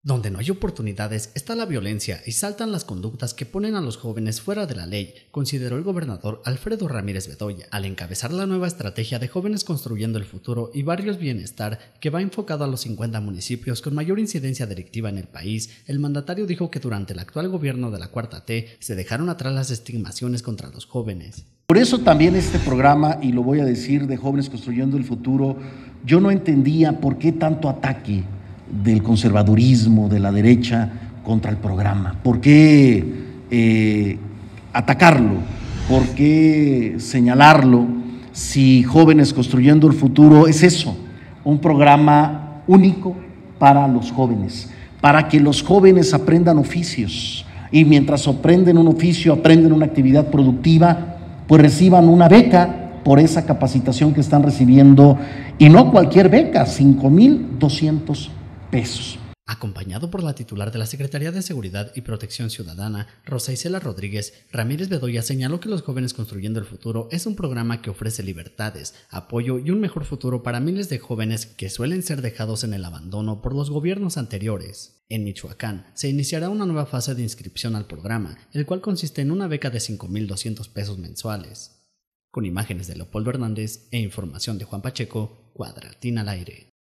Donde no hay oportunidades está la violencia y saltan las conductas que ponen a los jóvenes fuera de la ley, consideró el gobernador Alfredo Ramírez Bedoya al encabezar la nueva estrategia de Jóvenes Construyendo el Futuro y Barrios Bienestar que va enfocado a los 50 municipios con mayor incidencia delictiva en el país. El mandatario dijo que durante el actual gobierno de la 4T se dejaron atrás las estigmaciones contra los jóvenes. Por eso también este programa, y lo voy a decir, de Jóvenes Construyendo el Futuro, yo no entendía por qué tanto ataque del conservadurismo, de la derecha, contra el programa. ¿Por qué atacarlo? ¿Por qué señalarlo? Si Jóvenes Construyendo el Futuro es eso, un programa único para los jóvenes, para que los jóvenes aprendan oficios y mientras aprenden un oficio, aprenden una actividad productiva, pues reciban una beca por esa capacitación que están recibiendo, y no cualquier beca, 5,200 pesos. Acompañado por la titular de la Secretaría de Seguridad y Protección Ciudadana, Rosa Isela Rodríguez, Ramírez Bedoya señaló que los Jóvenes Construyendo el Futuro es un programa que ofrece libertades, apoyo y un mejor futuro para miles de jóvenes que suelen ser dejados en el abandono por los gobiernos anteriores. En Michoacán se iniciará una nueva fase de inscripción al programa, el cual consiste en una beca de 5,200 pesos mensuales. Con imágenes de Leopoldo Hernández e información de Juan Pacheco, Cuadratín al aire.